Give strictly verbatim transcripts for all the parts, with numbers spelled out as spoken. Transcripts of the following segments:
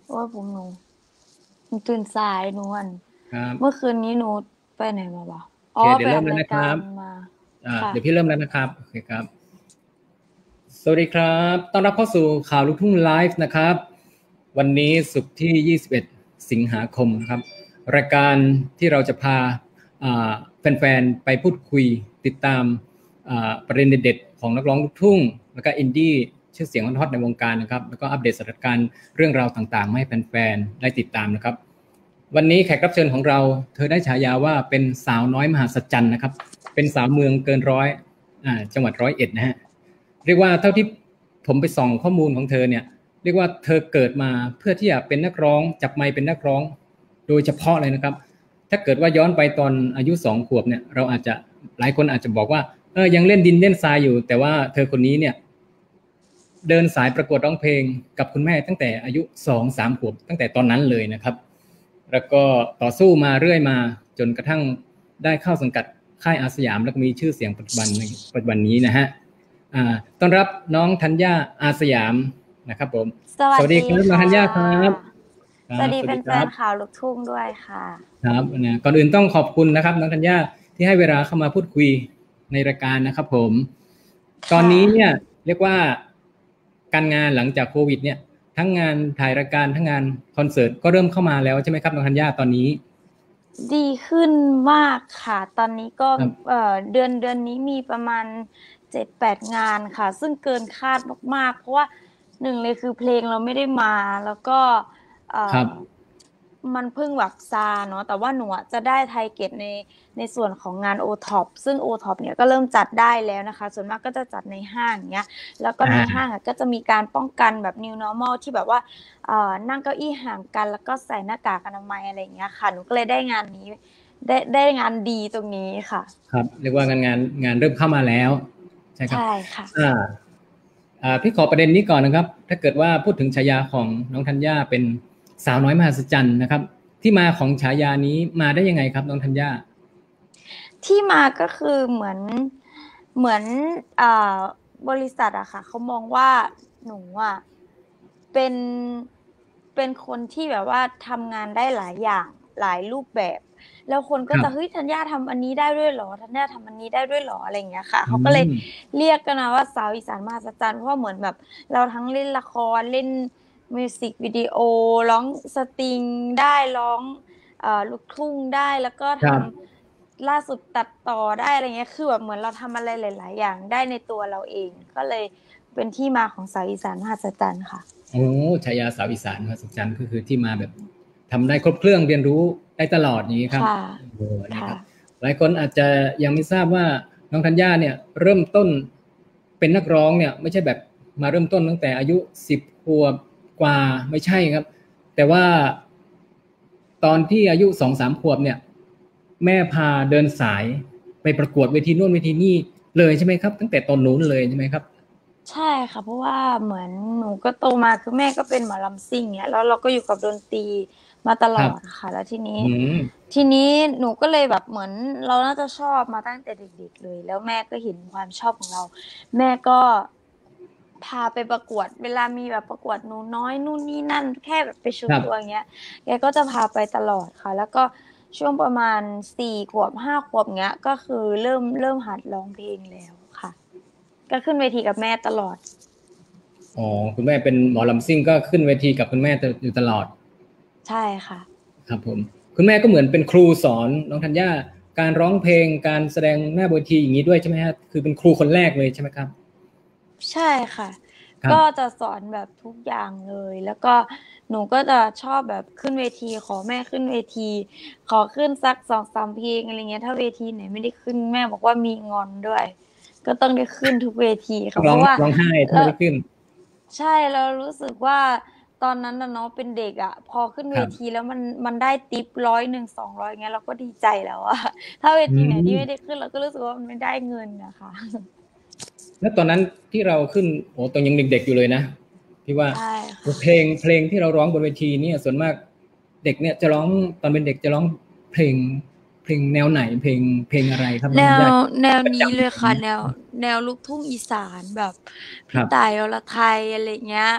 โอ้ยผมหนูหนูตื่นสายหนูอันครับเมื่อคืนนี้หนูไปไหนมาบ่โอเคอ๋อไปเดี๋ยวเริ่มอัดรายการแล้วนะครับมาอ่าค่ะเดี๋ยวพี่เริ่มแล้วนะครับโอเคครับสวัสดีครับต้อนรับเข้าสู่ข่าวลูกทุ่งไลฟ์นะครับวันนี้ศุกร์ที่ยี่สิบเอ็ดสิงหาคมครับรายการที่เราจะพาอ่าแฟนๆไปพูดคุยติดตามอ่าประเด็นเด็ดๆของนักร้องลูกทุ่งแล้วก็อินดี้ชื่อเสียงฮอตๆในวงการนะครับแล้วก็อัปเดตสถานการณ์เรื่องราวต่างๆมาให้แฟนๆได้ติดตามนะครับ วันนี้แขกรับเชิญของเราเธอได้ฉายาว่าเป็นสาวน้อยมหาสัจจรรย์นะครับเป็นสาวเมืองเกินร้อยอ่าจังหวัดร้อยเอ็ดนะฮะเรียกว่าเท่าที่ผมไปส่องข้อมูลของเธอเนี่ยเรียกว่าเธอเกิดมาเพื่อที่จะเป็นนักร้องจับไมค์เป็นนักร้องโดยเฉพาะเลยนะครับถ้าเกิดว่าย้อนไปตอนอายุสองขวบเนี่ยเราอาจจะหลายคนอาจจะบอกว่าเออยังเล่นดินเล่นทรายอยู่แต่ว่าเธอคนนี้เนี่ยเดินสายประกวดร้องเพลงกับคุณแม่ตั้งแต่อายุสองสามขวบตั้งแต่ตอนนั้นเลยนะครับ แล้วก็ต่อสู้มาเรื่อยมาจนกระทั่งได้เข้าสังกัดค่ายอาสยามแล้วก็มีชื่อเสียงปัจจุบันในปัจจุบันนี้นะฮะอ่าต้อนรับน้องธัญญาอาสยามนะครับผมสวัสดีสวัสดีครับน้องค่ธัญญาครับะครัสวัสดีแบสวัสดีครับฟนๆข่าวลูกทุ่งด้วยค่ะครับนะก่อนอื่นต้องขอบคุณนะครับน้องธัญญาที่ให้เวลาเข้ามาพูดคุยในรายการนะครับผมตอนค่ะนี้เนี่ยเรียกว่าการงานหลังจากโควิดเนี่ยทั้งงานถ่ายรายการทั้งงานคอนเสิร์ตก็เริ่มเข้ามาแล้วใช่ไหมครับน้องธัญญาตอนนี้ดีขึ้นมากค่ะตอนนี้ก็ครับเอ่อเดือนเดือนนี้มีประมาณเจ็ดแปดงานค่ะซึ่งเกินคาดมากๆเพราะว่าหนึ่งเลยคือเพลงเราไม่ได้มาแล้วก็เอ่อครับมันเพิ่งแบบซาเนาะแต่ว่าหนูอะจะได้ไทเกตในในส่วนของงาน โอ ท็อป ซึ่ง โอ ท็อป เนี่ยก็เริ่มจัดได้แล้วนะคะส่วนมากก็จะจัดในห้างอย่างเงี้ยแล้วก็ในห้างอ่าอะก็จะมีการป้องกันแบบ นิว นอร์มัล ที่แบบว่า เอ่อนั่งเก้าอี้ห่างกันแล้วก็ใส่หน้ากากอนามัยอะไรอย่างเงี้ยค่ะหนูก็เลยได้งานนี้ได้ได้งานดีตรงนี้ค่ะครับเรียกว่างานงานงานเริ่มเข้ามาแล้วใช่ครับใช่ค่ะอ่าอ่าพี่ขอประเด็นนี้ก่อนนะครับถ้าเกิดว่าพูดถึงฉายาของน้องธัญญาเป็นสาวน้อยมหัศจรรย์นะครับที่มาของฉายานี้มาได้ยังไงครับน้องธัญญาที่มาก็คือเหมือนเหมือนอ่าบริษัทอะค่ะเขามองว่าหนูอะเป็นเป็นคนที่แบบว่าทำงานได้หลายอย่างหลายรูปแบบแล้วคนคก็รับจะเฮ้ยธัญญาทำอันนี้ได้ด้วยเหรอธัญญาทำอันนี้ได้ด้วยเหรออะไรอย่างเงี้ยค่ะอืเขาก็เลยมเรียกกันนะว่าสาวอีสานมหัศจรรย์เพราะว่าเหมือนแบบเราทั้งเล่นละครเล่นมิวสิกวิดีโอร้องสตริงได้ร้องเอ่อลูกทุ่งได้แล้วก็ทครับำล่าสุดตัดต่อได้อะไรเงี้ยคือแบบเหมือนเราทำอะไรหลายๆอย่างได้ในตัวเราเองก็เลยเป็นที่มาของสาวอีสานมหัศจรรย์ค่ะโอ้ฉายาสาวอีสานมหัศจรรย์ก็คือที่มาแบบทำได้ครบเครื่องเรียนรู้ได้ตลอดอย่างนี้ครับค่ะโอ้โหนะคค่ะรับหลายคนอาจจะยังไม่ทราบว่าน้องธัญญาเนี่ยเริ่มต้นเป็นนักร้องเนี่ยไม่ใช่แบบมาเริ่มต้นตั้งแต่อายุสิบขวบกว่าไม่ใช่ครับ แต่ว่าตอนที่อายุสองสามขวบเนี่ยแม่พาเดินสายไปประกวดเวทีนู่นเวทีนี่เลยใช่ไหมครับตั้งแต่ตอนนู้นเลยใช่ไหมครับใช่ค่ะเพราะว่าเหมือนหนูก็โตมาคือแม่ก็เป็นหมอลำซิ่งเนี่ยแล้วเราก็อยู่กับดนตรีมาตลครับอดค่ะแล้วทีนี้อืมทีนี้หนูก็เลยแบบเหมือนเราน่าจะชอบมาตั้งแต่เด็กๆเลยแล้วแม่ก็เห็นความชอบของเราแม่ก็พาไปประกวดเวลามีแบบประกวดหนูน้อยนู่นนี่นั่นแค่แบบไปโชว์ตัวอย่างครับเงี้ยแกก็จะพาไปตลอดค่ะแล้วก็ช่วงประมาณสี่ขวบห้าขวบเงี้ยก็คือเริ่มเริ่มหัดร้องเพลงแล้วค่ะก็ขึ้นเวทีกับแม่ตลอดอ๋อคุณแม่เป็นหมอลำซิ่งก็ขึ้นเวทีกับคุณแม่อยู่ตลอดใช่ค่ะครับผมคุณแม่ก็เหมือนเป็นครูสอนน้องธัญญาการร้องเพลงการแสดงหน้าเวทีอย่างนี้ด้วยใช่ไหมฮะคือเป็นครูคนแรกเลยใช่ไหมครับใช่ค่ะก็ครับจะสอนแบบทุกอย่างเลยแล้วก็หนูก็จะชอบแบบขึ้นเวทีขอแม่ขึ้นเวทีขอขึ้นสักสองสามเพลงอะไรเงี้ยถ้าเวทีไหนไม่ได้ขึ้นแม่บอกว่ามีงอนด้วยก็ต้องได้ขึ้นทุกเวทีต้องร้องค่ะเพราะว่าร้องไห้ถ้าเราไม่ได้ขึ้นใช่เรารู้สึกว่าตอนนั้นนะเนาะเป็นเด็กอ่ะพอขึ้นเวทีครับแล้วมันมันได้ติปร้อยหนึ่งสองร้อยเงี้ยเราก็ดีใจแล้วอะถ้าเวอืทีไหนที่มไม่ได้ขึ้นเราก็รู้สึกว่ามันไม่ได้เงินนะคะแล้วตอนนั้นที่เราขึ้นโอ้ตอนยังเด็กๆอยู่เลยนะพี่ว่าใช่ค่ะเพลงเพลงที่เราร้องบนเวทีเนี่ยส่วนมากเด็กเนี่ยจะร้องตอนเป็นเด็กจะร้องเพลงเพลงแนวไหนเพลงเพลงอะไรครับน้แนวองธัญญาแนวประนี้เลยจำเลยนะค่ะแนวแนวลูกทุ่งอีสานแบบครับพี่ต่ายอรไทยอะไรเงี้ยแบบ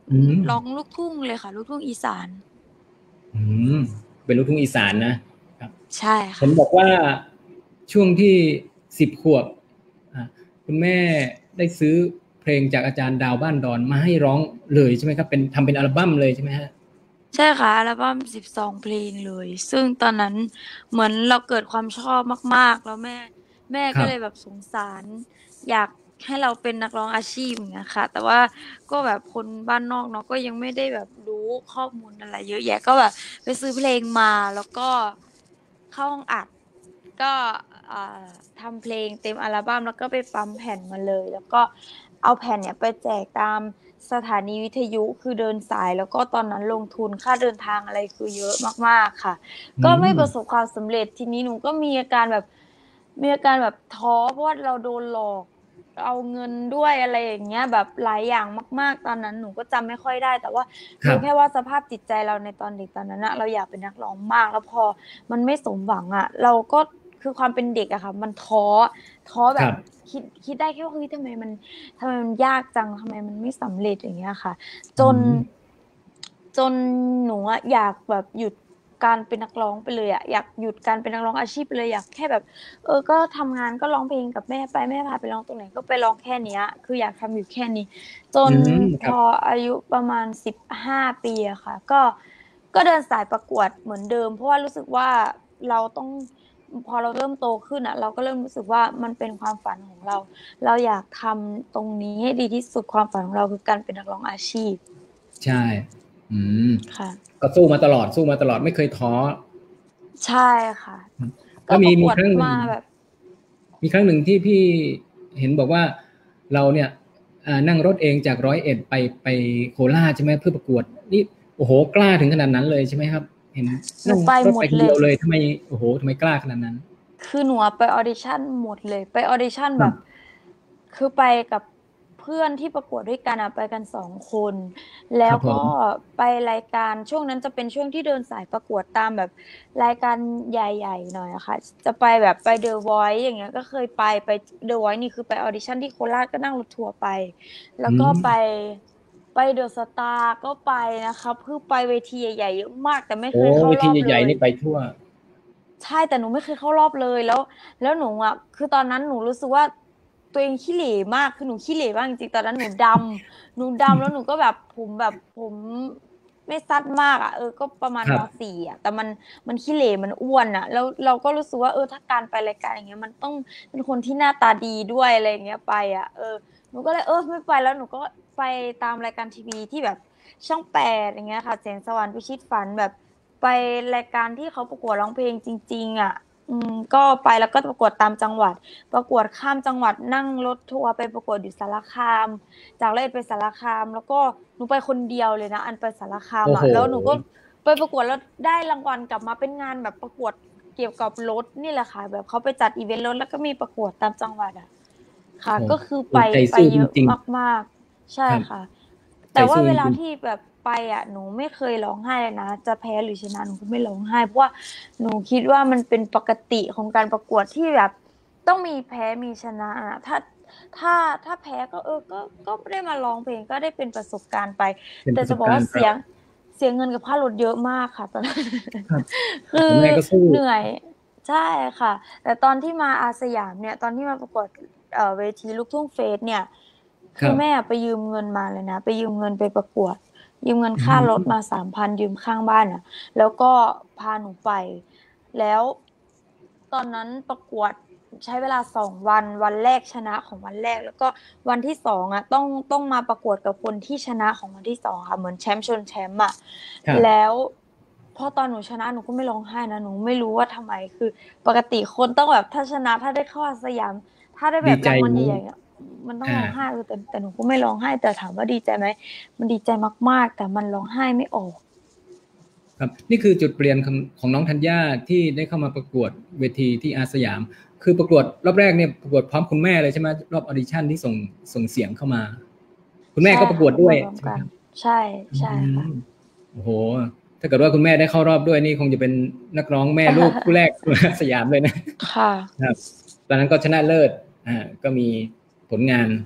อืมร้องลูกทุ่งเลยค่ะลูกทุ่งอีสานอืมเป็นลูกทุ่งอีสานนะครับใช่ค่ะเห็นบอกว่าช่วงที่สิบขวบอ่ะคุณแม่ได้ซื้อเพลงจากอาจารย์ดาวบ้านดอนมาให้ร้องเลยใช่ไหมครับเป็นทำเป็นอัลบั้มเลยใช่ไหมฮะใช่ค่ะอัลบั้มสิบสองเพลงเลย ซึ่งตอนนั้นเหมือนเราเกิดความชอบมากๆ แล้วแม่แม่ครับก็เลยแบบสงสาร อยากให้เราเป็นนักร้องอาชีพอย่างเงี้ยค่ะ แต่ว่าก็แบบคนบ้านนอกเนาะก็ยังไม่ได้แบบรู้ข้อมูลอะไรเยอะแยะก็แบบไปซื้อเพลงมาแล้วก็เข้าห้องอัดก็อ่าทำเพลงเต็มอัลบั้มแล้วก็ไปปั๊มแผ่นมาเลย แล้วก็เอาแผ่นเนี่ยไปแจกตามสถานีวิทยุคือเดินสายแล้วก็ตอนนั้นลงทุนค่าเดินทางอะไรคือเยอะมากๆค่ะอืก็ไม่มประสบความสำเร็จทีนี้หนูก็มีอาการแบบมีอาการแบบท้อเพราะว่าเราโดนหลอกเอาเงินด้วยอะไรอย่างเงี้ยแบบหลายอย่างมากๆตอนนั้นหนูก็จำไม่ค่อยได้แต่ว่าครับรู้แค่ว่าสภาพจิตใจเราในตอนเด็กตอนนั้นอะเราอยากเป็นนักร้องมากแล้วพอมันไม่สมหวังอะเราก็คือความเป็นเด็กอะค่ะมันท้อท้อคแบบรับคิดคิดได้แค่ว่าเฮ้ยทำไมมันทำไมมันยากจังทำไมมันไม่สำเร็จอย่างเงี้ยค่ะ จอืนมจนหนูอะอยากแบบหยุดการเป็นนักร้องไปเลยอะอยากหยุดการเป็นนักร้องอาชีพไปเลยอยากแค่แบบเออก็ทำงานก็ร้องเพลงกับแม่ไปแม่พาไปร้องตรงไหนก็ไปร้องแค่เนี้ยคืออยากทำอยู่แค่นี้จอืนมครับพออายุประมาณสิบห้าปีอะค่ะก็ก็เดินสายประกวดเหมือนเดิมเพราะว่ารู้สึกว่าเราต้องพอเราเริ่มโตขึ้นอะเราก็เริ่มรู้สึกว่ามันเป็นความฝันของเราเราอยากทำตรงนี้ให้ดีที่สุดความฝันของเราคือการเป็นนักร้องอาชีพใช่อืมค่ะก็สู้มาตลอดสู้มาตลอดไม่เคยท้อใช่ค่ะก็แล้วมีประกวดมีครั้งหนึ่งมาแบบมีครั้งหนึ่งที่พี่เห็นบอกว่าเราเนี่ยอ่านั่งรถเองจากร้อยเอ็ดไปไปโคราชใช่ไหมเพื่อประกวดนี่โอ้โหกล้าถึงขนาดนั้นเลยใช่ไหมครับเห็นนั่งหนูไปรถไปคนเดีหมดเลยยวเลยทำไมโอ้โหทำไมกล้าขนาดนั้นคือหนูอะไปออดิชั่นหมดเลยไปออดิชั่นแบบครับคือไปกับเพื่อนที่ประกวดด้วยกันอะไปกันสองคนคแล้วก็รับผมไปรายการช่วงนั้นจะเป็นช่วงที่เดินสายประกวดตามแบบรายการใหญ่ๆหน่อยอะค่ะจะไปแบบไปเดอะวอยซ์อย่างเงี้ยก็เคยไปไปเดอะวอยซ์นี่คือไปออดิชั่นที่โคราชก็นั่งรถทัวร์ไปแล้วอืมก็ไปไปเดอะสตาร์ก็ไปนะคะคือไปเวทีใหญ่ๆเยอะมากแต่ไม่เคโอ้ยเข้าเวทีรอบเลยใหญ่ๆนี่ไปทั่วใช่แต่หนูไม่เคยเข้ารอบเลยแล้วแล้วหนูอ่ะคือตอนนั้นหนูรู้สึกว่าตัวเองขี้เหร่มากคือหนูขี้เหร่มากจริงๆตอนนั้นหนูดำหนูดำแล้วหนูก็แบบผมแบบผมไม่ซัดมากอ่ะเออก็ประมาณครับมสี่อ่ะแต่มันมันขี้เหร่มันอ้วนอ่ะแล้วเราก็รู้สึกว่าเออถ้าการไปรายการอย่างเงี้ยมันต้องเป็นคนที่หน้าตาดีด้วยอะไรอย่างเงี้ยไปอ่ะเออหนูก็เลยเออไม่ไปแล้วหนูก็ไปตามรายการทีวีที่แบบช่องแปดอย่างเงี้ยค่ะแสงสว่างพิชิตฝันแบบ ไปรายการที่เขาประกวดร้องเพลงจริงๆอ่ะอืมก็ไปแล้วก็ประกวดตามจังหวัดประกวดข้ามจังหวัดนั่งรถทัวร์ไปประกวดอยู่สารคามจากเลยไปสารคามแล้วก็หนูไปคนเดียวเลยนะอันไปสารคามโอ้โหอ่ะแล้วหนูก็ไปประกวดแล้วได้รางวัลกลับมาเป็นงานแบบประกวดเกี่ยวกับรถนี่แหละค่ะแบบเขาไปจัดอีเวนต์รถแล้วก็มีประกวดตามจังหวัดอ่ะค่ะโอ้ก็คือไปโหใจสู้จไปเยอะริงมากๆใช่ๆครับค่ะใจแต่ว่าสู้จริงเวลาที่แบบไปอ่ะหนูไม่เคยร้องไห้เลยนะจะแพ้หรือชนะหนูก็ไม่ร้องไห้เพราะว่าหนูคิดว่ามันเป็นปกติของการประกวดที่แบบต้องมีแพ้มีชนะอะถ้าถ้าถ้าแพ้ก็เออก็ก็ไม่ได้มาร้องเพลงก็ได้เป็นประสบการณ์ไปๆเป็นประสแต่จะบอกบการณ์เราว่าเสียเสียเงินกับค่ารถเยอะมากค่ะตอนนั้นครับคือแต่แม่ก็สู้เหนื่อยใช่ค่ะแต่ตอนที่มาอาสยามเนี่ยตอนที่มาประกวดเอ่อเวทีลูกทุ่งเฟสเนี่ยคคือรับแม่ไปยืมเงินมาเลยนะไปยืมเงินไปประกวดยืมเงินอืค่ารถมามสามพันยืมข้างบ้านอ่ะแล้วก็พาหนูไปแล้วตอนนั้นประกวดใช้เวลาสองวันวันแรกชนะของวันแรกแล้วก็วันที่สองอ่ะต้องต้องมาประกวดกับคนที่ชนะของวันที่สองค่ะเหมือนแชมป์ชนแชมป์อ่ะครับแล้วพอตอนหนูชนะหนูก็ไม่ร้องไห้นะหนูไม่รู้ว่าทำไมคือปกติคนต้องแบบถ้าชนะถ้าได้เข้าสยามถ้าได้แบดีใจบรางวัลนี้ใหญ่ๆอะ มันต้องอ่าร้องไห้เออแต่แต่หนูก็ไม่ร้องไห้แต่ถามว่าดีใจไหมมันดีใจมากๆแต่มันร้องไห้ไม่ออกครับนี่คือจุดเปลี่ยนของของน้องธัญญาที่ได้เข้ามาประกวดเวทีที่อาสยามคือประกวดรอบแรกเนี่ยประกวดพร้อมคุณแม่เลยใช่ไหมรอบออดิชั่นที่ส่งส่งเสียงเข้ามาคุณแม่ใช่ก็ประกค่ะประกวดด้วยวดพร้อมกันใช่ไหมครับใช่อืใช่ค่ะมโอ้โหถ้าเกิดว่าคุณแม่ได้เข้ารอบด้วยนี่คงจะเป็นนักร้องแม่ลูกคู่แรกของอาสยามเลยนะค่ะครับตอนนั้นก็ชนะเลิศอ่าก็มีผลงาน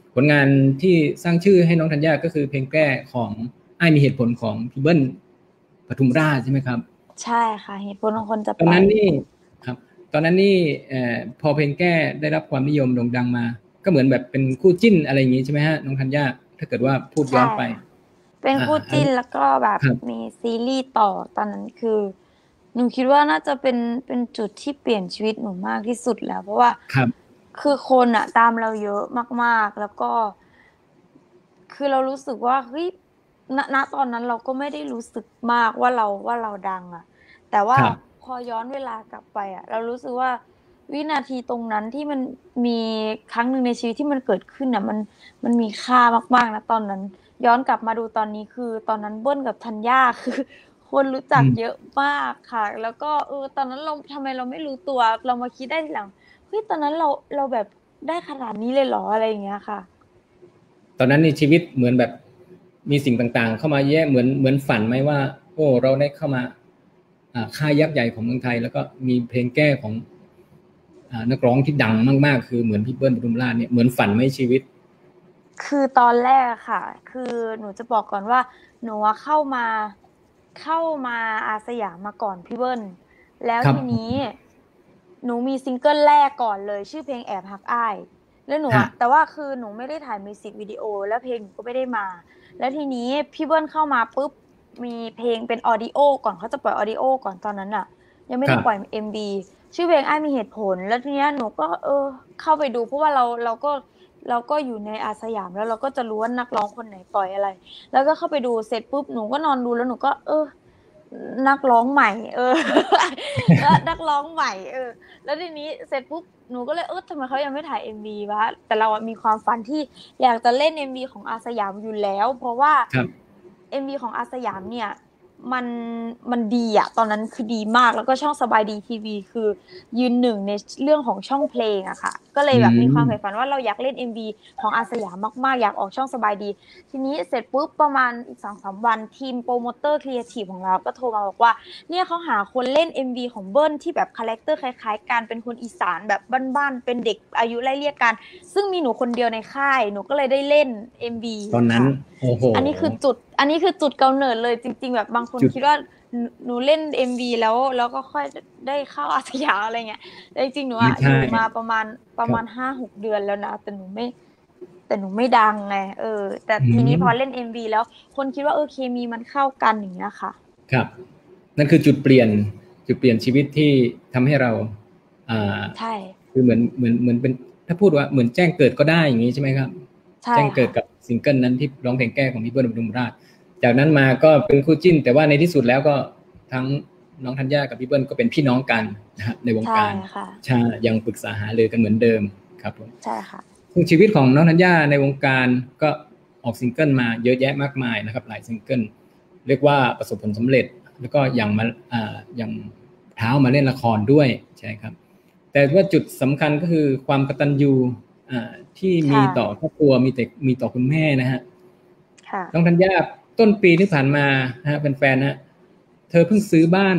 ผลงานที่สร้างชื่อให้น้องธัญญาก็คือเพลงแก้ของอ้ายมีเหตุผลของพี่เบิ้ลปทุมราชใช่ไหมครับใช่ค่ะเหตุผลของคนจะตอนไปนั้นนี่ครับตอนนั้นนี่เอ่อพอเพลงแก้ได้รับความนิยมโด่งดังมาก็เหมือนแบบเป็นคู่จิ้นอะไรอย่างงี้ใช่ไหมฮะน้องธัญญาถ้าเกิดว่าพูดย้อใช่นไปค่ะเป็นอ่าคู่อันจิ้นแล้วก็แบบครับมีซีรีส์ต่อตอนนั้นคือหนูคิดว่าน่าจะเป็นเป็นจุดที่เปลี่ยนชีวิตหนูมากที่สุดแล้วเพราะว่าครับคือคนอะตามเราเยอะมากๆแล้วก็คือเรารู้สึกว่าเฮ้ยณณตอนนั้นเราก็ไม่ได้รู้สึกมากว่าเราว่าเราดังอะแต่ว่าครับพอย้อนเวลากลับไปอะเรารู้สึกว่าวินาทีตรงนั้นที่มันมีครั้งหนึ่งในชีวิตที่มันเกิดขึ้นอะมันมันมีค่ามากๆนะตอนนั้น ย้อนกลับมาดูตอนนี้คือตอนนั้นเบิ้ลกับธัญญาคือคนรู้จัอืมกเยอะมากค่ะแล้วก็เออตอนนั้นเราทำไมเราไม่รู้ตัวเรามาคิดได้ทีหลังเฮ้ยตอนนั้นเราเราแบบได้ขนาดนี้เลยเหรออะไรอย่างเงี้ยค่ะตอนนั้นในชีวิตเหมือนแบบมีสิ่งต่างๆเข้ามาแย่เหมือนเหมือนฝันไหมว่าโอ้เราได้เข้ามาอ่าค่ายยักษ์ใหญ่ของเมืองไทยแล้วก็มีเพลงแก้ของอ่านักร้องที่ดังมากๆคือเหมือนพี่เบิ้ลปทุมราชเนี่ยเหมือนฝันไหมชีวิตคือตอนแรกอะค่ะคือหนูจะบอกก่อนว่าหนูอะเข้ามาเข้ามาอาสยามมาก่อนพี่เบิ้ลแล้วครับทีนี้หนูมีซิงเกิลแรกก่อนเลยชื่อเพลงแอบฮักอ้ายแล้วหนูฮะอะแต่ว่าคือหนูไม่ได้ถ่ายมิวสิกวิดีโอแล้วเพลงหนูก็ไม่ได้มา แล้วทีนี้พี่เบิ้ลเข้ามาปุ๊บมีเพลงเป็นออดิโอก่อนเขาจะปล่อยออดิโอก่อนตอนนั้นอะยังไม่ครับได้ปล่อยเอ็มบีชื่อเพลงอ้ายมีเหตุผลแล้วทีเนี้ยหนูก็เออเข้าไปดูเพราะว่าเราเราก็เราก็อยู่ในอาสยามแล้วเราก็จะรู้ว่านักร้องคนไหนปล่อยอะไรแล้วก็เข้าไปดูเสร็จปุ๊บหนูก็นอนดูแล้วหนูก็เออนักร้องใหม่เออแล้วนักร้องใหม่เออแล้วทีนี้เสร็จปุ๊บหนูก็เลยเออทำไมเขายังไม่ถ่ายเอ็มวีวะแต่เราอะมีความฝันที่อยากจะเล่นเอ็มวีของอาสยามอยู่แล้วเพราะว่าครับเอ็มวีของอาสยามเนี่ยมันมันดีอะตอนนั้นคือดีมากแล้วก็ช่องสบายดีทีวีคือยืนหนึ่งในเรื่องของช่องเพลงอะค่ะก็เลยอืแบบมีความใฝ่ฝัมนว่าเราอยากเล่น เอ็ม วี ของอาสยามมากๆอยากออกช่องสบายดีทีนี้เสร็จปุ๊บประมาณอีกสองสามวันทีมโปรโมเตอร์ครีเอทีฟของเราก็โทรมาบอกว่าเนี่ยเขาหาคนเล่น เอ็ม วี ของเบิ้ลที่แบบคาแรคเตอร์คล้ายๆกันเป็นคนอีสานแบบบ้านๆเป็นเด็กอายุไล่เรียกกันซึ่งมีหนูคนเดียวในค่ายหนูก็เลยได้เล่น เอ็ม วีตอนนั้นค่ะโอ้โหอันนี้คือจุดอันนี้คือจุดกำเนิดเลยจริงๆแบบบางคนจุดคิดว่าหนูหนูเล่น เอ็ม วี แล้วแล้วก็ค่อยได้เข้าอาสยามอะไรเงี้ยแต่จริงๆหนูไม่ใช่อะอยู่มาประมาณประมาณครับห้าหกเดือนแล้วนะแต่หนูไม่แต่หนูไม่ดังไงเออแต่อืทีนี้พอเล่นมเอ็ม วี แล้วคนคิดว่าเออเคมีมันเข้ากันอย่างเงี้ยค่ะครับนั่นคือจุดเปลี่ยนจุดเปลี่ยนชีวิตที่ทำให้เราอ่าใช่คือเหมือนเหมือนเหมือนเป็นถ้าพูดว่าเหมือนแจ้งเกิดก็ได้อย่างนี้ใช่ไหมครับใช่แจ้งเกิดค่ะกับซิงเกิลนั้นที่ร้องเพลงแก้ของพี่เบิ้ลปทุมราชจากนั้นมาก็เป็นคู่จิ้นแต่ว่าในที่สุดแล้วก็ทั้งน้องธัญญากับพี่เบิ้ลก็เป็นพี่น้องกันนะครับในวงใช่การค่ะใช่ยังปรึกษาหารือกันเหมือนเดิมครับผมใช่ค่ะซึ่งชีวิตของน้องธัญญาในวงการก็ออกซิงเกิลมาเยอะแยะมากมายนะครับหลายซิงเกิลเรียกว่าประสบผลสำเร็จแล้วก็อย่างมาอ่าอย่างเท้ามาเล่นละครด้วยใช่ครับแต่ว่าจุดสำคัญก็คือความกตัญญูอ่าที่มีค่ะต่อครอบครัวมีแต่มีต่อคุณแม่นะฮะค่ะน้องธัญญาต้นปีที่ผ่านมานะฮะเป็นแฟนๆนะเธอเพิ่งซื้อบ้าน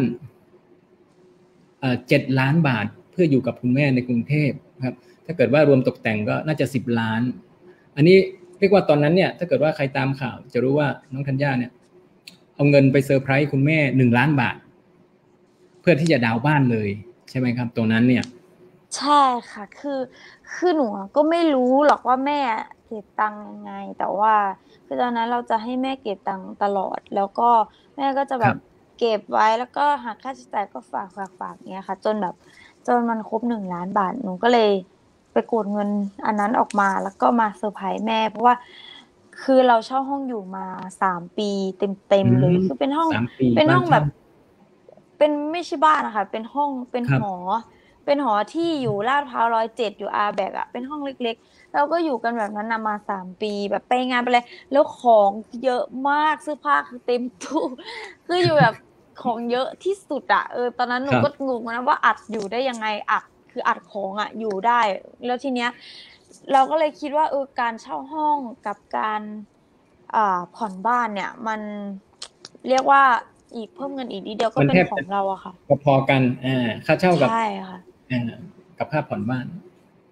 เจ็ดล้านบาทเพื่ออยู่กับคุณแม่ในกรุงเทพครับถ้าเกิดว่ารวมตกแต่งก็น่าจะสิบล้านอันนี้เรียกว่าตอนนั้นเนี่ยถ้าเกิดว่าใครตามข่าวจะรู้ว่าน้องธัญญาเนี่ยเอาเงินไปเซอร์ไพรส์คุณแม่หนึ่งล้านบาทเพื่อที่จะดาวน์บ้านเลยใช่ไหมครับตรงนั้นเนี่ยใช่ค่ะคือคือหนูอะก็ไม่รู้หรอกว่าแม่เก็บตังค์ยังไงแต่ว่าคือตอนนั้นเราจะให้แม่เก็บตังค์ตลอดแล้วก็แม่ก็จะแบบครับเก็บไว้แล้วก็หักค่าใช้จ่ายก็ฝากฝากฝากเงี้ยค่ะจนแบบจนมันครบหนึ่งล้านบาทหนูก็เลยไปกดเงินอันนั้นออกมาแล้วก็มาเซอร์ไพรส์แม่เพราะว่าคือเราเช่าห้องอยู่มาสามปีเต็มเต็มอืเลยมคือเป็นห้องสามปีบ้านเช่าเป็นห้องแบบเป็นไม่ใช่บ้านนะคะเป็นห้องเป็นครับหอ เป็นหอที่อยู่ลาดพร้าวร้อยเจ็ดอยู่อาแบกอะเป็นห้องเล็กๆเราก็อยู่กันแบบนั้นนะมาสามปีแบบไปงานไปเลยแล้วของเยอะมากเสื้อผ้าคือเต็มตู้คืออยู่แบบของเยอะที่สุดอะเออตอนนั้นหนูก็ครับงงนะว่าอัดอยู่ได้ยังไงอัดคืออัดของอะอยู่ได้แล้วทีเนี้ยเราก็เลยคิดว่าเออการเช่าห้องกับการอ่าผ่อนบ้านเนี่ยมันเรียกว่าอีกเพิ่มเงินอีกนิดเดียวก็มันแทบจะเป็นของเราอะค่ะพอๆกันอ่าค่าเช่ากับใช่ค่ะอ่ากับค่าผ่อนบ้าน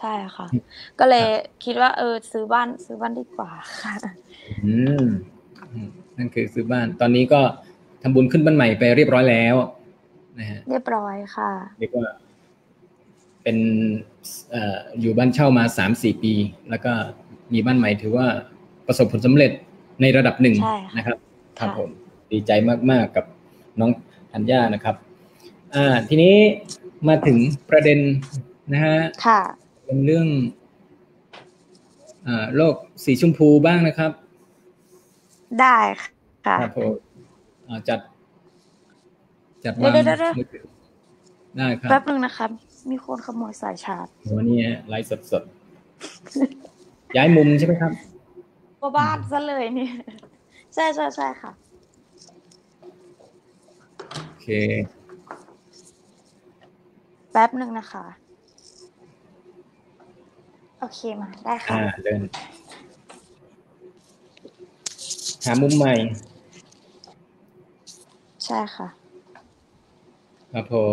ใช่ค่ะ ก็เลยคิดว่า เออ ซื้อบ้านซื้อบ้านดีกว่าค่ะอืมนั่นคือซื้อบ้านตอนนี้ก็ทำบุญขึ้นบ้านใหม่ไปเรียบร้อยแล้วนะฮะเรียบร้อยค่ะเรียกว่าเป็นเอ่ออยู่บ้านเช่ามาสามสี่ปี แล้วก็มีบ้านใหม่ถือว่าประสบผลสำเร็จในระดับหนึ่งนะครับครับผมดีใจมากๆกับน้องธัญญานะครับอ่าทีนี้มาถึงประเด็นนะฮะค่ะเป็นเรื่องอ่าโลกสีชมพูบ้างนะครับได้ค่ะครับผมจัดจัดเดี๋ยววางเดี๋ยวเดี๋ยวมือถือได้ครับแป๊บนึงนะคะ มีคนขโมยสายชาร์จวันนี้ไลฟ์สดๆ ย้ายมุมใช่ไหมครับก็บ้านซะเลยนี่ ใช่ใช่ใช่ค่ะโอเคแป๊บนึงนะคะ โอเคมาได้ค่ะอ่าเดิน หามุมใหม่ใช่ค่ะครับผม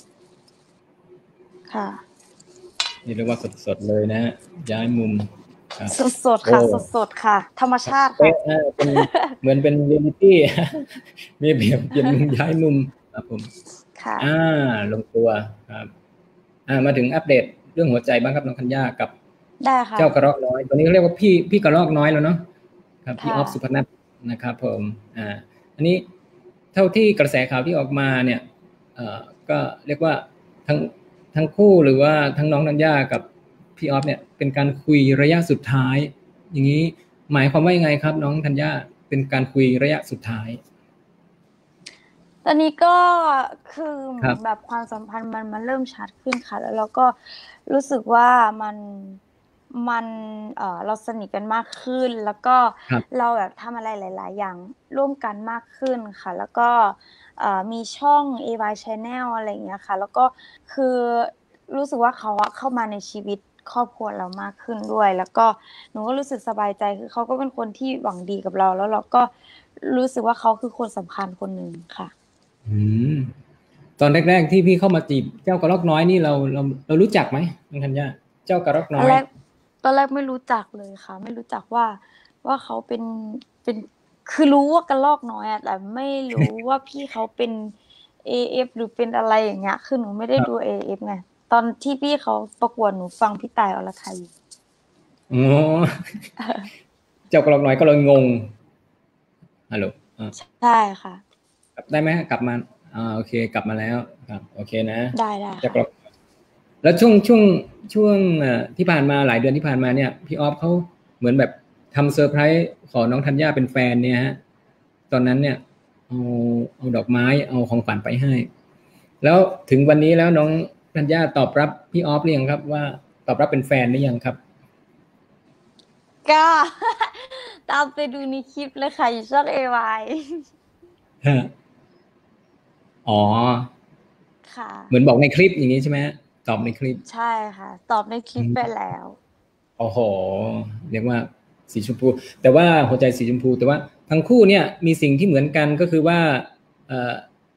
ค่ะนี่เรียกว่าสดๆเลยนะ ย้ายมุมครับสดๆค่ะ สดๆค่ะ ธรรมชาติค่ะเป็นเหมือนเป็นเรียลลิตี้ มีเปลี่ยนเปลี่ยนมุมย้ายมุมครับผมค่ะอ่า ลงตัวครับ อ่า มาถึงอัปเดตเรื่องหัวใจบ้างครับน้องธัญญากับได้ค่ะเจ้ากระรอกน้อยตัวนี้เขาเรียกว่าพี่พี่กระรอกน้อยแล้วเนาะครับพี่ออฟสุพนัทนะครับผมอ่าอันนี้เท่าที่กระแสข่าวที่ออกมาเนี่ยเอ่อก็เรียกว่าทั้งทั้งคู่หรือว่าทั้งน้องธัญญากับพี่ออฟเนี่ยเป็นการคุยระยะสุดท้ายอย่างนี้หมายความว่ายังไงครับน้องธัญญาเป็นการคุยระยะสุดท้ายตอนนี้ก็คือแบบความสัมพันธ์มันมันเริ่มชัดขึ้นค่ะแล้วเราก็รู้สึกว่ามันมันเอ่อเราสนิทกันมากขึ้นแล้วก็เราแบบทำอะไรหลายๆอย่างร่วมกันมากขึ้นค่ะแล้วก็เอ่อมีช่อง เอ วาย Channel อะไรอย่างเงี้ยค่ะแล้วก็คือรู้สึกว่าเขาเข้ามาในชีวิตครอบครัวเรามากขึ้นด้วยแล้วก็หนูก็รู้สึกสบายใจคือเขาก็เป็นคนที่หวังดีกับเราแล้วเราก็รู้สึกว่าเขาคือคนสำคัญคนหนึ่งค่ะอืมตอนแรกๆที่พี่เข้ามาจีบเจ้ากระรอกน้อยนี่เราเราเรารู้จักไหมน้องธัญญาเจ้ากระรอกน้อยตอนแรกตอนแรกไม่รู้จักเลยค่ะไม่รู้จักว่าว่าเขาเป็นเป็นคือรู้ว่ากระรอกน้อยอะแต่ไม่รู้ว่าพี่เขาเป็น เอ เอฟ หรือเป็นอะไรอย่างเงี้ยคือหนูไม่ได้ดู เอ เอฟ ไงตอนที่พี่เขาประกวดหนูฟังพี่ต่ายอรไทยอ๋อเจ้ากระรอกน้อยก็เลยงงฮัลโหลใช่ค่ะได้ไหมกลับมาอ่าโอเคกลับมาแล้วครับโอเคนะได้ได้เจ้ากระรอกแล้วช่วงช่วงช่วงที่ผ่านมาหลายเดือนที่ผ่านมาเนี่ยพี่ออฟเขาเหมือนแบบทำเซอร์ไพรส์ขอน้องธัญญาเป็นแฟนเนี่ยฮะตอนนั้นเนี่ยเอาเอาดอกไม้เอาของขวัญไปให้แล้วถึงวันนี้แล้วน้องธัญญาตอบรับพี่ออฟหรือยังครับว่าตอบรับเป็นแฟนหรือยังครับก็ตามไปดูในคลิปเลยค่ะอยู่ช่อง เอ วายฮะอ๋อค่ะเหมือนบอกในคลิปอย่างนี้ใช่ไหมตอบในคลิปใช่ค่ะตอบในคลิปไปแล้วโอ้โหเรียกว่าสีชมพูแต่ว่าหัวใจสีชมพูแต่ว่าทั้งคู่เนี่ยมีสิ่งที่เหมือนกันก็คือว่าเอ่อ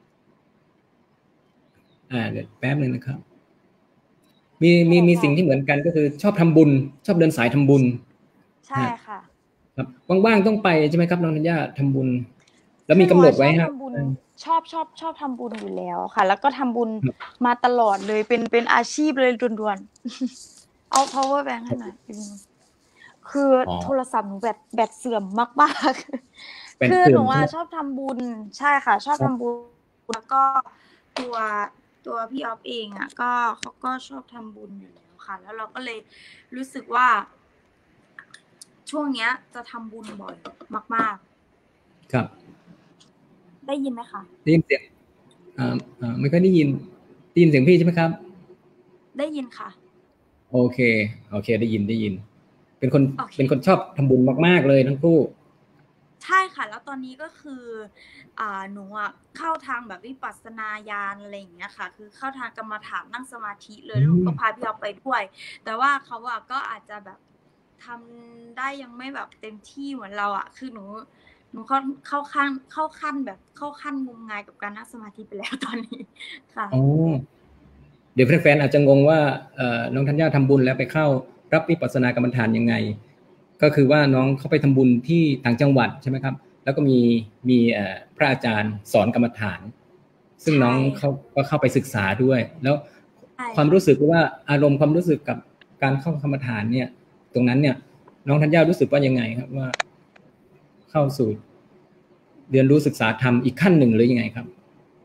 อ่าเดี๋ยวแป๊บนึงนะครับมีมีมีสิ่งที่เหมือนกันก็คือชอบทำบุญชอบเดินสายทำบุญใช่ค่ะครับว่างๆต้องไปใช่ไหมครับน้องธัญญาทำบุญแล้วมีกำหนดไว้ครับชอบชอบชอบทำบุญอยู่แล้วค่ะแล้วก็ทำบุญมาตลอดเลยเป็นเป็นอาชีพเลยด่วนๆเอา power bank ให้หน่อยคือโทรศัพท์หนูแบตแบตเสื่อมมากๆคือหนูว่าชอบทำบุญใช่ค่ะชอบทำบุญแล้วก็ตัวตัวพี่ออฟเองอ่ะก็เขาก็ชอบทำบุญอยู่แล้วค่ะแล้วเราก็เลยรู้สึกว่าช่วงเนี้ยจะทำบุญบ่อยมากๆครับได้ยินไหมคะได้ยินเสียงอ่าอ่าไม่ค่อยได้ยินได้ยินเสียงพี่ใช่ไหมครับได้ยินค่ะโอเคโอเคได้ยินได้ยินเป็นคนเป็นคนชอบทำบุญมากๆเลยทั้งคู่ใช่ค่ะแล้วตอนนี้ก็คืออ่าหนูอ่ะเข้าทางแบบวิปัสสนาญาณอะไรอย่างเงี้ยค่ะคือเข้าทางกรรมฐานนั่งสมาธิเลยแล้วหนูก็พาพี่ออฟไปด้วยแต่ว่าเขาอ่ะก็อาจจะแบบทำได้ยังไม่แบบเต็มที่เหมือนเราอ่ะคือหนูหนูเข้าเข้าขั้นเข้าขั้นแบบเข้าขั้นงมงายกับการนั่งสมาธิไปแล้วตอนนี้ค่ะอ๋อเดี๋ยวแฟนๆอาจจะงงว่าน้องธัญญาทำบุญแล้วไปเข้ารับวิปัสสนากรรมฐานยังไงก็คือว่าน้องเขาไปทำบุญที่ต่างจังหวัดใช่ไหมครับแล้วก็มีมีพระอาจารย์สอนกรรมฐานซึ่งน้องเขาก็เข้าไปศึกษาด้วยแล้วความรู้สึกว่าอารมณ์ความรู้สึกกับการเข้ากรรมฐานเนี่ยตรงนั้นเนี่ยน้องธัญญารู้สึกว่ายังไงครับว่าเข้าสู่เรียนรู้ศึกษาธรรมอีกขั้นหนึ่งหรือยังไงครับ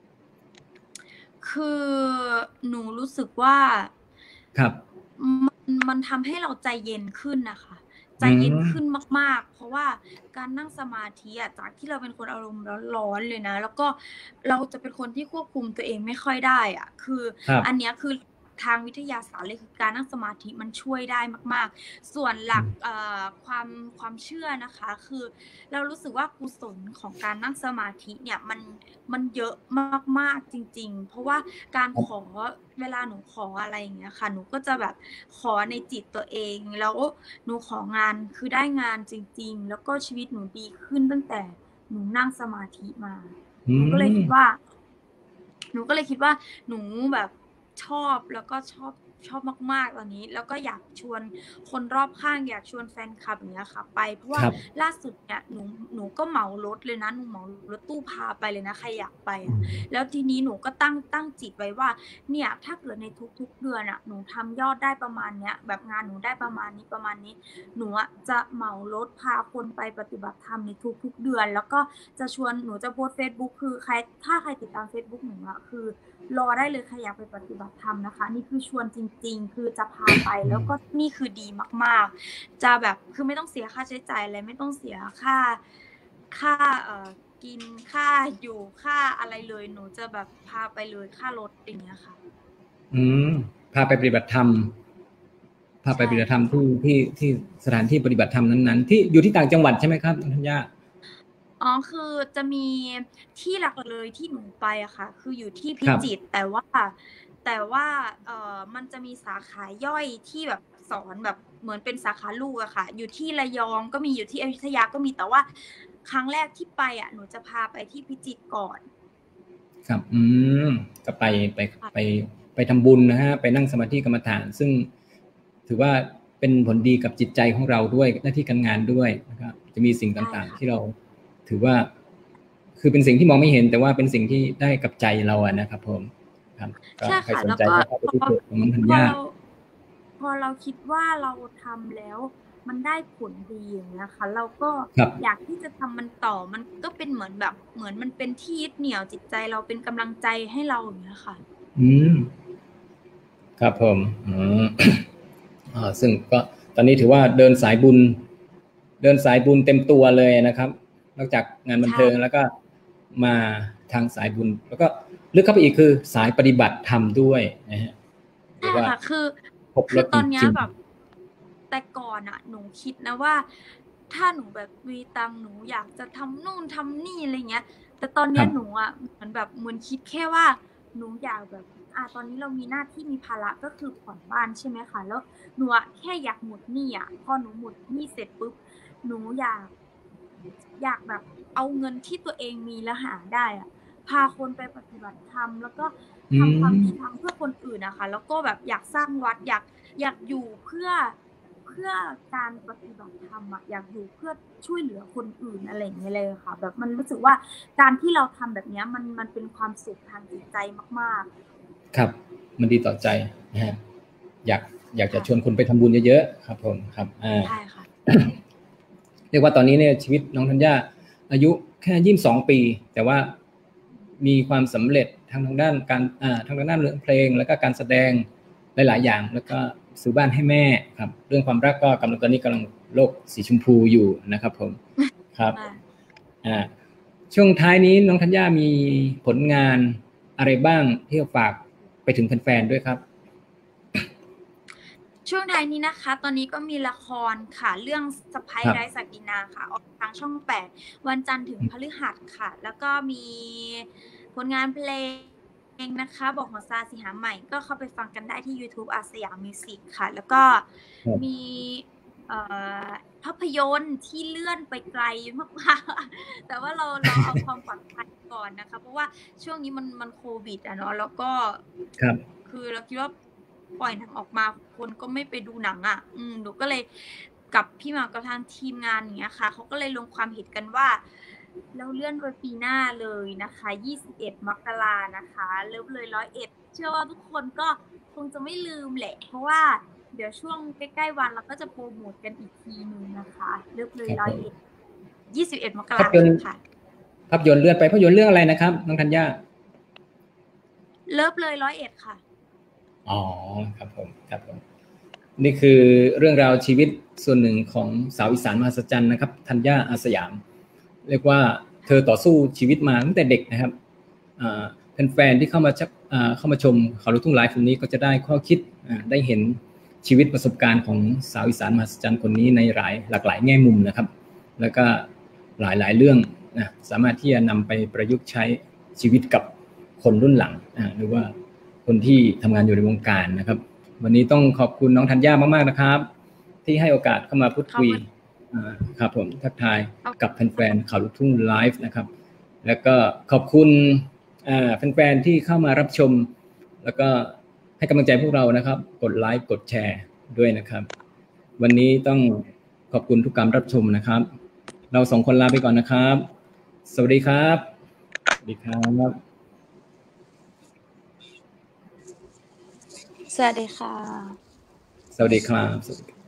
คือหนูรู้สึกว่าครับมันมันทำให้เราใจเย็นขึ้นนะคะใจเย็นขึ้นมากๆเพราะว่าการนั่งสมาธิอ่ะจากที่เราเป็นคนอารมณ์ร้อนเลยนะแล้วก็เราจะเป็นคนที่ควบคุมตัวเองไม่ค่อยได้อ่ะคืออันเนี้ยคือทางวิทยาศาสตร์เลยคือการนั่งสมาธิมันช่วยได้มากๆส่วนหลักความความเชื่อนะคะคือเรารู้สึกว่ากุศลของการนั่งสมาธิเนี่ยมันมันเยอะมากๆจริงๆเพราะว่าการขอเวลาหนูขออะไรอย่างเงี้ยค่ะหนูก็จะแบบขอในจิตตัวเองแล้วหนูของานคือได้งานจริงๆแล้วก็ชีวิตหนูดีขึ้นตั้งแต่หนูนั่งสมาธิมาหนูก็เลยคิดว่าหนูก็เลยคิดว่าหนูแบบชอบแล้วก็ชอบชอบมากๆตอนนี้แล้วก็อยากชวนคนรอบข้างอยากชวนแฟนคลับอย่างเงี้ยค่ะไปเพราะว่าล่าสุดเนี่ยหนูหนูก็เหมารถเลยนะหนูเหมารถตู้พาไปเลยนะใครอยากไปอ่ะแล้วทีนี้หนูก็ตั้งตั้งจิตไว้ว่าเนี่ยถ้าเกิดในทุกๆเดือนอ่ะหนูทำยอดได้ประมาณเนี้ยแบบงานหนูได้ประมาณนี้ประมาณนี้หนูอ่ะจะเหมารถพาคนไปปฏิบัติธรรมในทุกๆเดือนแล้วก็จะชวนหนูจะโพสเฟซบุ๊กคือใครถ้าใครติดตามเฟซบุ๊กหนูอ่ะคือรอได้เลยใครอยากไปปฏิบัติธรรมนะคะนี่คือชวนจริงๆคือจะพาไปแล้วก็นี่คือดีมากๆจะแบบคือไม่ต้องเสียค่าใช้จ่ายอะไรไม่ต้องเสียค่าค่าเอ่อกินค่าอยู่ค่าอะไรเลยหนูจะแบบพาไปเลยค่ารถอย่างเงี้ยค่ะอืมพาไปปฏิบัติธรรมพาไปปฏิบัติธรรมที่ที่ที่สถานที่ปฏิบัติธรรมนั้นๆที่อยู่ที่ต่างจังหวัดใช่ไหมครับธัญญาอ๋อคือจะมีที่หลักเลยที่หนูไปอะค่ะคืออยู่ที่พิจิตรแต่ว่าแต่ว่าเอ่อมันจะมีสาขาย่อยที่แบบสอนแบบเหมือนเป็นสาขาลูกอะค่ะอยู่ที่ระยองก็มีอยู่ที่อยุธยาก็มีแต่ว่าครั้งแรกที่ไปอะหนูจะพาไปที่พิจิตรก่อนครับอืมก็ไปไปไปไปทำบุญนะฮะไปนั่งสมาธิกรรมฐานซึ่งถือว่าเป็นผลดีกับจิตใจของเราด้วยหน้าที่การงานด้วยนะครับจะมีสิ่งต่างๆที่เราถือว่าคือเป็นสิ่งที่มองไม่เห็นแต่ว่าเป็นสิ่งที่ได้กับใจเราอะนะครับผมครับใช่ค่ะแล้วก็ของน้องธัญญาพอเราคิดว่าเราทำแล้วมันได้ผลดีอย่างเงี้ยค่ะเราก็อยากที่จะทำมันต่อมันก็เป็นเหมือนแบบเหมือนมันเป็นที่ยึดเหนี่ยวจิตใจเราเป็นกำลังใจให้เราอย่างเงี้ยค่ะอืมครับผมอืมอ่าซึ่งก็ตอนนี้ถือว่าเดินสายบุญเดินสายบุญเต็มตัวเลยนะครับนอกจากงานบันเทิงแล้วก็มาทางสายบุญแล้วก็ลึกเข้าไปอีกคือสายปฏิบัติธรรมด้วยนะฮะใช่ค่ะคือคือตอนนี้แบบแต่ก่อนอะหนูคิดนะว่าถ้าหนูแบบมีตังหนูอยากจะทำนู่นทำนี่อะไรเงี้ยแต่ตอนนี้หนูอะเหมือนแบบเหมือนคิดแค่ว่าหนูอยากแบบอ่ะตอนนี้เรามีหน้าที่มีภาระก็คือผ่อนบ้านใช่ไหมคะแล้วหนูอะแค่อยากหมดหนี้อะพอหนูหมดหนี้เสร็จปุ๊บหนูอยากอยากแบบเอาเงินที่ตัวเองมีแล้วหาได้อะพาคนไปปฏิบัติธรรมแล้วก็ทำความดีทำเพื่อคนอื่นนะคะแล้วก็แบบอยากสร้างวัดอยากอยากอยู่เพื่อเพื่อการปฏิบัติธรรมอะอยากอยู่เพื่อช่วยเหลือคนอื่นอะไรอย่างเงี้ยเลยค่ะแบบมันรู้สึกว่าการที่เราทำแบบนี้มันมันเป็นความสุขทางจิตใจมากๆครับมันดีต่อใจนะฮะอยากอยากจะชวนคนไปทำบุญเยอะๆครับผมครับอ่าใช่ค่ะเรียกว่าตอนนี้เนี่ยชีวิตน้องธัญญาอายุแค่ยี่สิบสองปีแต่ว่ามีความสำเร็จทางทางด้านการอ่าทางด้านเรื่องเพลงแล้วก็การแสดงหลายๆอย่างแล้วก็ซื้อบ้านให้แม่ครับเรื่องความรักก็กำลังตอนนี้กำลังโลกสีชมพูอยู่นะครับผมครับอ่าช่วงท้ายนี้น้องธัญญามีผลงานอะไรบ้างที่จะฝากไปถึงแฟนๆด้วยครับช่วงท้ายนี้นะคะตอนนี้ก็มีละครค่ะเรื่องสะใภ้ไร้ศักดินาค่ะออกทางช่องแปดวันจันทร์ถึงพฤหัสค่ะแล้วก็มีผลงานเพลงนะคะบอกหัวซาสิหาใหม่ก็เข้าไปฟังกันได้ที่ YouTube อาสยามมิวสิกค่ะแล้วก็มีภาพยนตร์ที่เลื่อนไปไกลมากๆแต่ว่าเราเราเอาความปลอดภัยก่อนนะคะเพราะว่าช่วงนี้มันมันโควิดอะเนาะแล้วก็ครับคือเราคิดว่าปล่อยหนังออกมาคนก็ไม่ไปดูหนังอะอืมหนูก็เลยกับพี่หมากกับทางทีมงานอย่างเงี้ยค่ะเขาก็เลยลงความเห็นกันว่าเราเลื่อนไปปีหน้าเลยนะคะยี่สิบเอ็ดมกรานะคะเลิฟเลยร้อยเอ็ดเชื่อว่าทุกคนก็คงจะไม่ลืมแหละเพราะว่าเดี๋ยวช่วงใกล้ๆวันเราก็จะโปรโมทกันอีกทีนึงนะคะเลิฟเลยร้อยเอ็ดยี่สิบเอ็ดมกราคมค่ะภาพยนตร์เลื่อนไปภาพยนตร์เรื่องอะไรนะครับน้องธัญญาเลิฟเลยร้อยเอ็ดค่ะอ๋อครับผมครับผมนี่คือเรื่องราวชีวิตส่วนหนึ่งของสาวอีสานมหัศจรรย์นะครับธัญญาอาสยามเรียกว่าเธอต่อสู้ชีวิตมาตั้งแต่เด็กนะครับแฟนๆที่เข้ามาเข้ามาชมข่าวลูกทุ่งไลฟ์วันนี้ก็จะได้ข้อคิดได้เห็นชีวิตประสบการณ์ของสาวอีสานมหัศจรรย์คนนี้ในหลายหลากหลายแง่มุมนะครับแล้วก็หลายๆเรื่องนะสามารถที่จะนำไปประยุกต์ใช้ชีวิตกับคนรุ่นหลังหรือว่าคนที่ทำงานอยู่ในวงการนะครับวันนี้ต้องขอบคุณน้องธัญญามากๆนะครับที่ให้โอกาสเข้ามาพูดคุยครับผมทักทายกับแฟนๆข่าวลูกทุ่งไลฟ์นะครับแล้วก็ขอบคุณแฟนๆที่เข้ามารับชมแล้วก็ให้กำลังใจพวกเรานะครับกดไลค์กดแชร์ด้วยนะครับวันนี้ต้องขอบคุณทุกการรับชมนะครับเราสองคนลาไปก่อนนะครับสวัสดีครับสวัสดีครับสวัสดีค่ะสวัสดีครับ